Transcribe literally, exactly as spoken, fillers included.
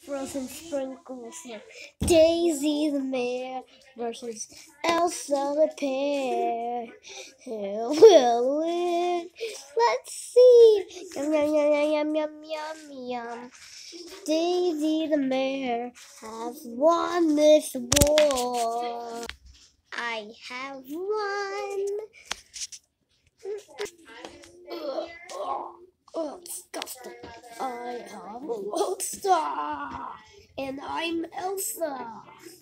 Frozen Sprinkles. Daisy the Mare versus Elsa the Pear. Who will win? Let's see. Yum, yum, yum, yum, yum, yum, yum. Daisy the Mare has won this war. I have won. Ugh, oh, oh, disgusting. I am a rockstar, and I'm Elsa.